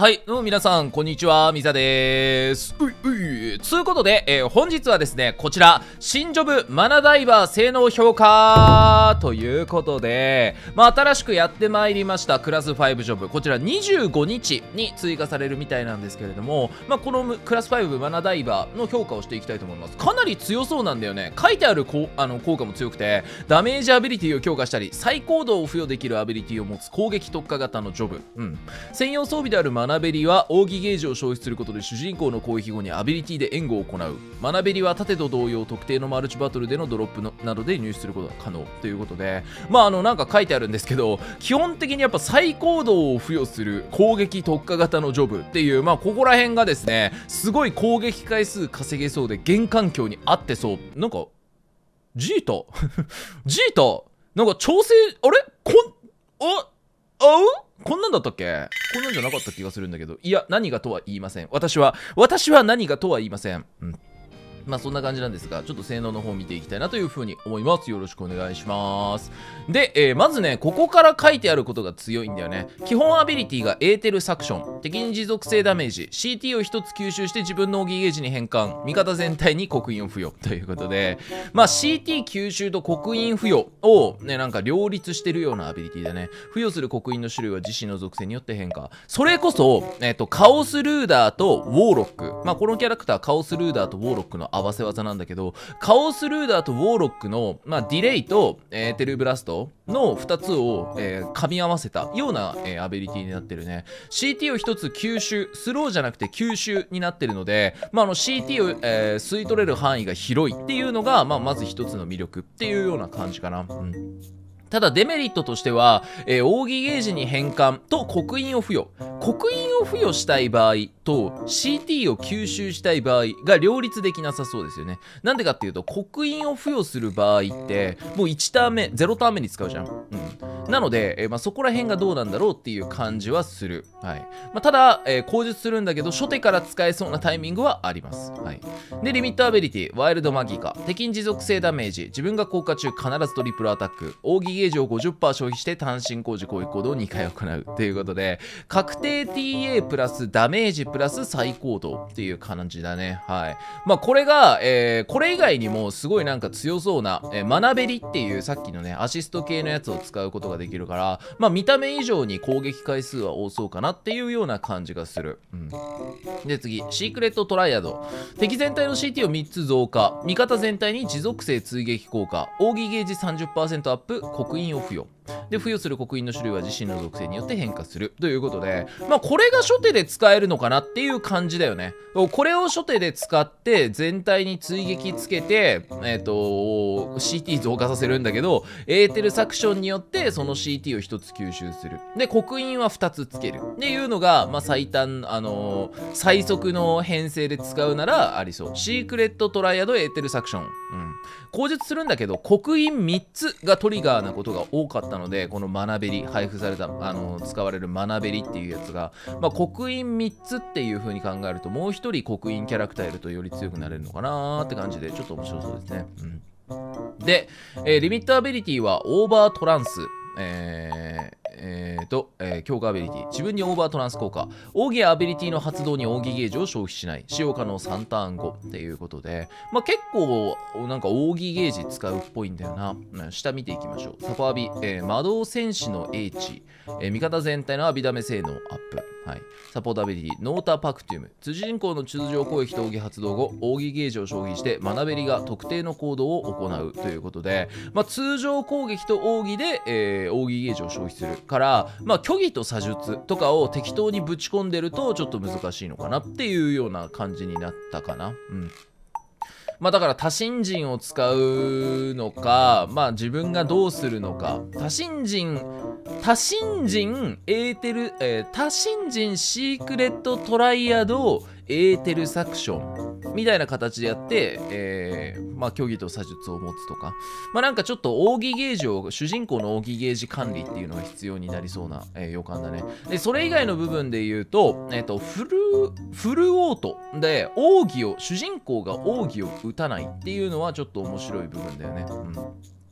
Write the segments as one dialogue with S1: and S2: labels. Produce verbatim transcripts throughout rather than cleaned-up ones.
S1: はい、どうも皆さん、こんにちは、みさでーす。ういうい。つうことで、えー、本日はですね、こちら、新ジョブマナダイバー性能評価ということで、まあ、新しくやってまいりました、クラスごジョブ。こちらにじゅうごにちに追加されるみたいなんですけれども、まあ、このクラスごマナダイバーの評価をしていきたいと思います。かなり強そうなんだよね。書いてあるこあの効果も強くて、ダメージアビリティを強化したり、再行動を付与できるアビリティを持つ攻撃特化型のジョブ。うん。専用装備であるマナベリは奥義ゲージを消費することで主人公の攻撃後にアビリティで援護を行う。マナベリは盾と同様特定のマルチバトルでのドロップのなどで入手することが可能ということで、まああのなんか書いてあるんですけど、基本的にやっぱ再行動を付与する攻撃特化型のジョブっていう、まあここら辺がですね、すごい攻撃回数稼げそうで現環境に合ってそう。なんかジータジータなんか調整あれこんああうこんなんだったっけ？こんなんじゃなかった気がするんだけど。いや、何がとは言いません。私は、私は何がとは言いません。うん。まあそんな感じなんですが、ちょっと性能の方を見ていきたいなというふうに思います。よろしくお願いします。で、えー、まずね、ここから書いてあることが強いんだよね。基本アビリティがエーテルサクション。敵に持続性ダメージ。シーティー をひとつ吸収して自分の奥義ゲージに変換。味方全体に刻印を付与。ということで、まあ シーティー 吸収と刻印付与をね、なんか両立してるようなアビリティだね。付与する刻印の種類は自身の属性によって変化。それこそ、えっと、カオスルーダーとウォーロック。まあこのキャラクター、カオスルーダーとウォーロックの合わせ技なんだけど、カオスルーダーとウォーロックの、まあ、ディレイとエーテルブラストのふたつを、えー、噛み合わせたような、えー、アビリティになってるね。シーティー をひとつ吸収、スローじゃなくて吸収になってるので、まあ、あの シーティー を、えー、吸い取れる範囲が広いっていうのが、まあ、まずひとつの魅力っていうような感じかな。うん。ただデメリットとしては、えー、奥義ゲージに変換と刻印を付与。刻印を付与したい場合と シーティー を吸収したい場合が両立できなさそうですよね。なんでかっていうと、刻印を付与する場合ってもういちターン目、ゼロターン目に使うじゃん。うん。なので、えーまあ、そこら辺がどうなんだろうっていう感じはする。はい。まあ、ただ、えー、口述するんだけど、初手から使えそうなタイミングはあります。はい。で、リミットアビリティ、ワイルドマギカ。敵に持続性ダメージ。自分が効果中必ずトリプルアタック。奥義ゲージを ごじゅっパーセント 消費して単身工事攻撃行動をにかい行うということで、確定 ティーエー プラスダメージプラス再行動っていう感じだね。はい。まあこれが、えー、これ以外にもすごいなんか強そうな、えー、マナベリっていうさっきのね、アシスト系のやつを使うことができるから、まあ見た目以上に攻撃回数は多そうかなっていうような感じがする。うん。で次、シークレットトライアド。敵全体の シーティー をみっつ増加。味方全体に持続性追撃効果。奥義ゲージ さんじゅっパーセント アップ。刻印を付与。で、付与する刻印の種類は自身の属性によって変化するということで、まあこれが初手で使えるのかなっていう感じだよね。これを初手で使って全体に追撃つけて、えっと シーティー 増加させるんだけど、エーテルサクションによってその シーティー をひとつ吸収する。で、刻印はふたつつけるっていうのが、まあ最短、あのー、最速の編成で使うならありそう。シークレットトライアドエーテルサクション。うん。口述するんだけど、刻印みっつがトリガーなことが多かったので、このマナベリ、配布された、あのー、使われるマナベリっていうやつが、まあ、刻印みっつっていう風に考えると、もう一人刻印キャラクターいるとより強くなれるのかなーって感じで、ちょっと面白そうですね。うん。で、えー、リミットアビリティはオーバートランス。えーえーと、えー、強化アビリティ。自分にオーバートランス効果。奥義アビリティの発動に奥義ゲージを消費しない。使用可能さんターン後っていうことで、まあ、結構、なんか奥義ゲージ使うっぽいんだよな。下見ていきましょう。サポアビ、えー、魔導戦士の英知。えー、味方全体のアビダメ性能アップ。はい。サポートアビリティ、ノータパクティウム。通人口の通常攻撃と奥義発動後、奥義ゲージを消費して、マナベリが特定の行動を行うということで、まあ、通常攻撃と奥義で、えー、奥義ゲージを消費するから、まあ、虚偽と左術とかを適当にぶち込んでると、ちょっと難しいのかなっていうような感じになったかな。うん。まあだから多神人を使うのか、まあ自分がどうするのか。多神人、多神人、エーテル、えー、多神人シークレットトライアド、エーテルサクションみたいな形でやって、えー、まあ虚偽と左術を持つとか、まあなんかちょっと奥義ゲージを、主人公の奥義ゲージ管理っていうのが必要になりそうな、えー、予感だね。で、それ以外の部分で言うと、えっと、フル、フルオートで奥義を、主人公が奥義を打たないっていうのはちょっと面白い部分だよね。うん。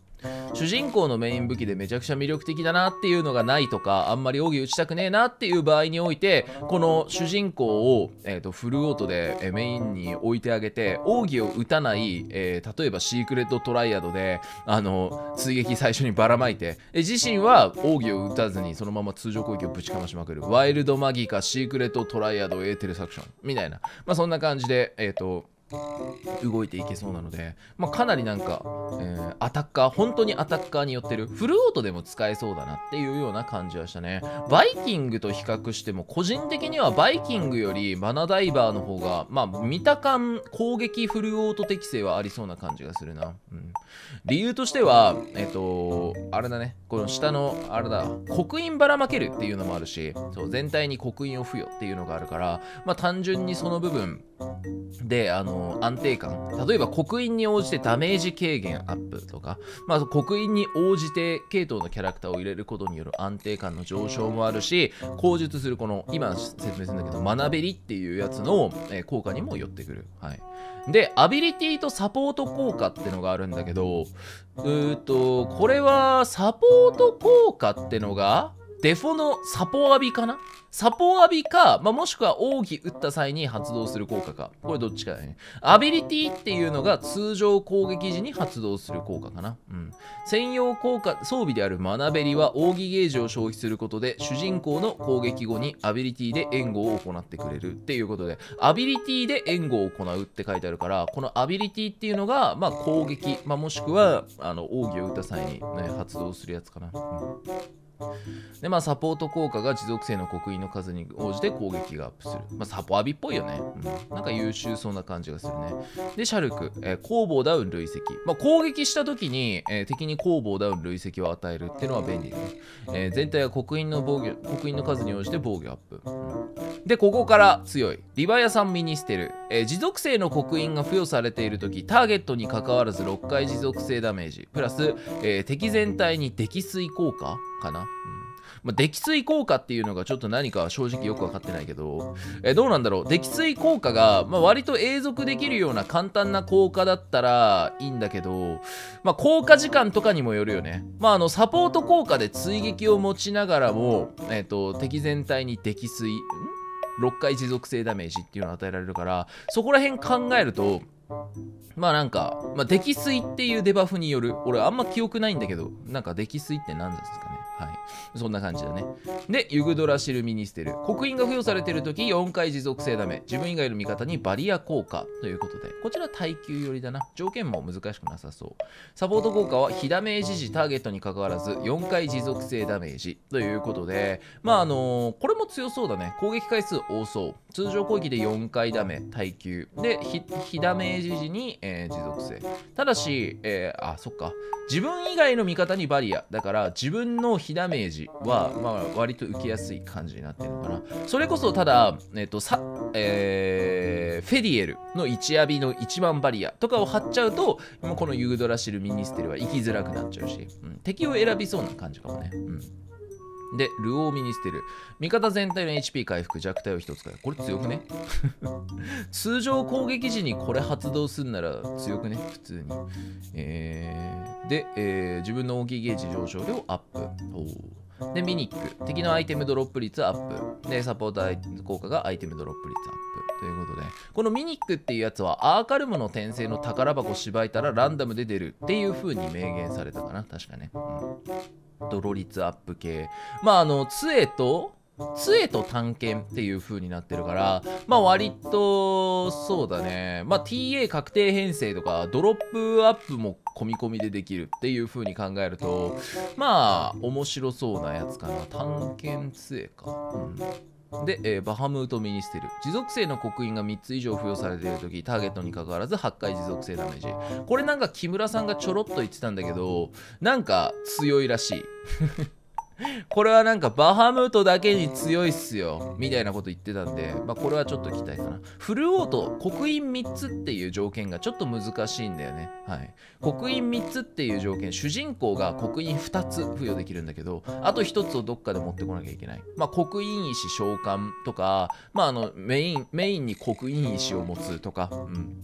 S1: 主人公のメイン武器でめちゃくちゃ魅力的だなっていうのがないとか、あんまり奥義打ちたくねえなっていう場合において、この主人公を、えー、とフルオートで、えー、メインに置いてあげて、奥義を打たない、えー、例えばシークレットトライアドであの追撃最初にばらまいて、え自身は奥義を打たずにそのまま通常攻撃をぶちかましまくる、ワイルドマギかシークレットトライアドエーテルサクションみたいな、まあそんな感じで、えっ、ー、と動いていけそうなので、まあ、かなりなんか、えー、アタッカー、本当にアタッカーによってる、フルオートでも使えそうだなっていうような感じはしたね。バイキングと比較しても、個人的にはバイキングよりマナダイバーの方が、まあ、見た感、攻撃フルオート適性はありそうな感じがするな。うん、理由としては、えっと、あれだね、この下の、あれだ、刻印ばらまけるっていうのもあるし、そう全体に刻印を付与っていうのがあるから、まあ、単純にその部分で、あの、安定感、例えば刻印に応じてダメージ軽減アップとか、まあ、刻印に応じて系統のキャラクターを入れることによる安定感の上昇もあるし、口述するこの今説明するんだけど学べりっていうやつの、えー、効果にも寄ってくる。はい、でアビリティとサポート効果ってのがあるんだけど、うーとこれはサポート効果ってのがデフォのサポ浴びかな、サポ浴びか、まあ、もしくは奥義打った際に発動する効果か。これどっちかだね。アビリティっていうのが通常攻撃時に発動する効果かな。うん。専用効果、装備である学べりは奥義ゲージを消費することで、主人公の攻撃後にアビリティで援護を行ってくれるっていうことで、アビリティで援護を行うって書いてあるから、このアビリティっていうのが、まあ、攻撃、まあ、もしくは、あの、奥義を打った際に、ね、発動するやつかな。うんで、まあ、サポート効果が持続性の刻印の数に応じて攻撃がアップする。まあ、サポアビっぽいよね。うん。なんか優秀そうな感じがするね。で、シャルク、えー、攻防ダウン累積。まあ、攻撃した時に、えー、敵に攻防ダウン累積を与えるっていうのは便利です。えー、全体は刻印の防御、刻印の数に応じて防御アップ。うん、で、ここから強い。リバヤさんミニステル。えー、持続性の刻印が付与されている時、ターゲットに関わらずろっかい持続性ダメージ。プラス、えー、敵全体に溺水効果かな。うん、まあ、溺水効果っていうのがちょっと何かは正直よく分かってないけど、えどうなんだろう。溺水効果が、まあ、割と永続できるような簡単な効果だったらいいんだけど、まあ、効果時間とかにもよるよね。まあ、あのサポート効果で追撃を持ちながらも、えーと、敵全体に溺水んろっかい持続性ダメージっていうのを与えられるから、そこら辺考えるとまあなんか、まあ、溺水っていうデバフによる、俺あんま記憶ないんだけど、なんか溺水って何ですかね。はい。そんな感じだね。で、ユグドラシルミニステル。刻印が付与されているときよんかい持続性ダメ。自分以外の味方にバリア効果ということで、こちら耐久寄りだな。条件も難しくなさそう。サポート効果は非ダメージ時ターゲットに関わらずよんかい持続性ダメージということで、まああのー、これも強そうだね。攻撃回数多そう。通常攻撃でよんかいダメ、耐久。で、非ダメージ時に、えー、持続性。ただし、えー、あ、そっか。自分以外の味方にバリア。だから、自分の非ダメージは、まあ、割と受けやすい感じになってるのかな。それこそ、ただ、えっと、さ、えー、フェディエルのいちアビのいちばんバリアとかを貼っちゃうと、このユグドラシルミニステルは生きづらくなっちゃうし、うん、敵を選びそうな感じかもね。うんで、ルオーミニステル。味方全体の エイチピー 回復、弱体をひとつ使う。これ強くね通常攻撃時にこれ発動するなら強くね普通に。えー、で、えー、自分の大きいゲージ上昇量アップ。おで、ミニック。敵のアイテムドロップ率アップ。で、サポーター効果がアイテムドロップ率アップ。ということで、このミニックっていうやつはアーカルムの転生の宝箱をしばいたらランダムで出るっていう風に明言されたかな。確かね。うんドロ率アップ系。まあ、あの、杖と、杖と探検っていう風になってるから、まあ割と、そうだね。まあ ティーエー 確定編成とか、ドロップアップも込み込みでできるっていう風に考えると、まあ、面白そうなやつかな。探検杖か。うんで、えー、バハムートミニステル。持続性の刻印がみっつ以上付与されているとき、ターゲットに関わらずはちかい持続性ダメージ。これなんか木村さんがちょろっと言ってたんだけど、なんか強いらしい。これはなんかバハムートだけに強いっすよみたいなこと言ってたんで、まあこれはちょっと期待かな。フルオート、刻印みっつっていう条件がちょっと難しいんだよね。はい。刻印みっつっていう条件、主人公が刻印ふたつ付与できるんだけど、あとひとつをどっかで持ってこなきゃいけない。まあ刻印石召喚とか、まああのメイン、メインに刻印石を持つとか、うん。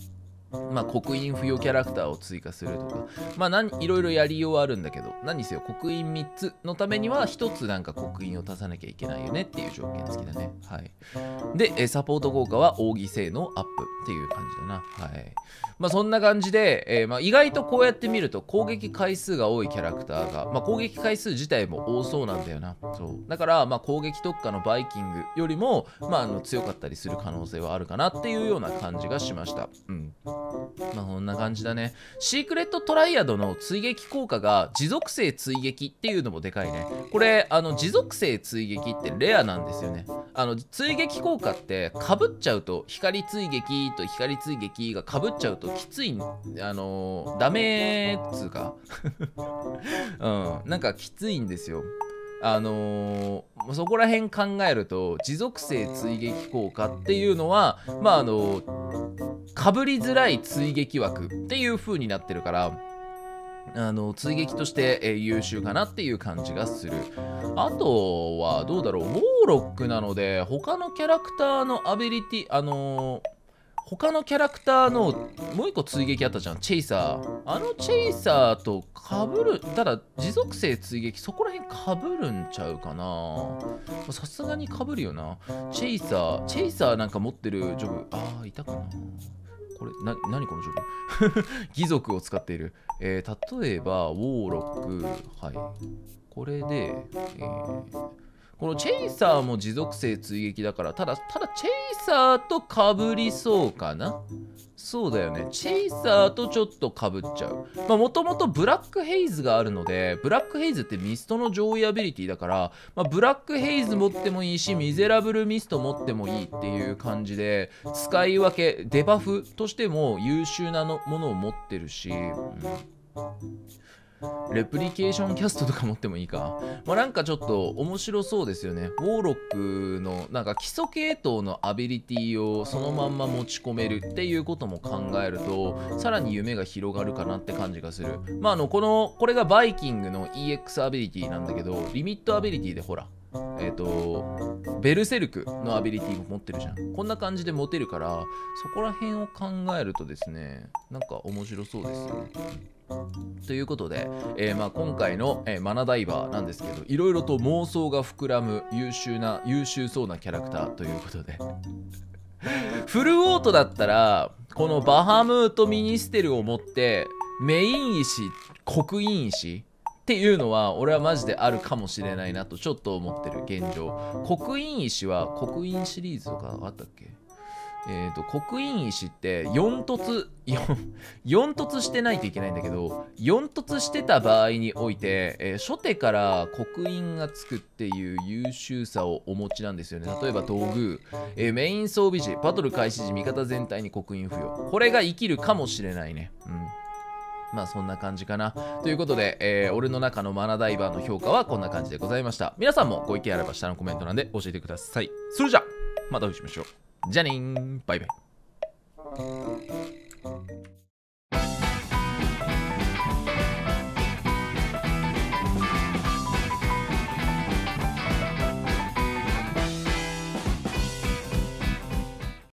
S1: まあ、刻印付与キャラクターを追加するとか、まあ何、いろいろやりようはあるんだけど、何にせよ刻印みっつのためにはひとつなんか刻印を足さなきゃいけないよねっていう条件付きだね。はい。で、サポート効果は奥義性能アップっていう感じだな。はい。まあそんな感じで、えーまあ、意外とこうやって見ると攻撃回数が多いキャラクターが、まあ、攻撃回数自体も多そうなんだよな。そうだから、まあ、攻撃特化のバイキングよりも、まあ、あの強かったりする可能性はあるかなっていうような感じがしました。うん。まあこんな感じだね。シークレットトライアドの追撃効果が持続性追撃っていうのもでかいね。これあの持続性追撃ってレアなんですよね。あの追撃効果ってかぶっちゃうと、光追撃と光追撃がかぶっちゃうときつい、あのダメっつうかうんなんかきついんですよ。あのー、そこら辺考えると持続性追撃効果っていうのはまああのかぶりづらい追撃枠っていう風になってるから、あの追撃として、えー、優秀かなっていう感じがする。あとはどうだろう、ウォーロックなので他のキャラクターのアビリティ、あのー他のキャラクターのもう一個追撃あったじゃん、チェイサー。あのチェイサーとかぶる、ただ持続性追撃そこら辺かぶるんちゃうかな。さすがにかぶるよな。チェイサーチェイサーなんか持ってるジョブ、あーいたかな。これな何このジョブ義族を使っている、えー、例えばウォーロック、はいこれで、えーこのチェイサーも持続性追撃だから、ただ、ただチェイサーとかぶりそうかな。そうだよね。チェイサーとちょっとかぶっちゃう。まあもともとブラックヘイズがあるので、ブラックヘイズってミストの上位アビリティだから、まあ、ブラックヘイズ持ってもいいし、ミゼラブルミスト持ってもいいっていう感じで、使い分け、デバフとしても優秀なのものを持ってるし、うんレプリケーションキャストとか持ってもいいか。まあ、なんかちょっと面白そうですよね。ウォーロックのなんか基礎系統のアビリティをそのまんま持ち込めるっていうことも考えると、さらに夢が広がるかなって感じがする。まああのこのこれがバイキングの イーエックス アビリティなんだけど、リミットアビリティでほらえっとベルセルクのアビリティも持ってるじゃん。こんな感じで持てるから、そこら辺を考えるとですね、なんか面白そうですよね。ということで、えーまあ、今回の、えー、マナダイバーなんですけど、いろいろと妄想が膨らむ優秀な優秀そうなキャラクターということでフルオートだったらこのバハムートミニステルを持ってメイン石刻印石っていうのは俺はマジであるかもしれないなとちょっと思ってる現状。刻印石は刻印シリーズとかあったっけ。えーと、刻印石ってよん凸よん凸してないといけないんだけど、よん凸してた場合において、えー、初手から刻印がつくっていう優秀さをお持ちなんですよね。例えば道具、えー、メイン装備時バトル開始時味方全体に刻印付与、これが生きるかもしれないね。うん、まあそんな感じかな。ということで、えー、俺の中のマナダイバーの評価はこんな感じでございました。皆さんもご意見あれば下のコメント欄で教えてください。それじゃまたお会いしましょう。じゃあねー、バイバイ。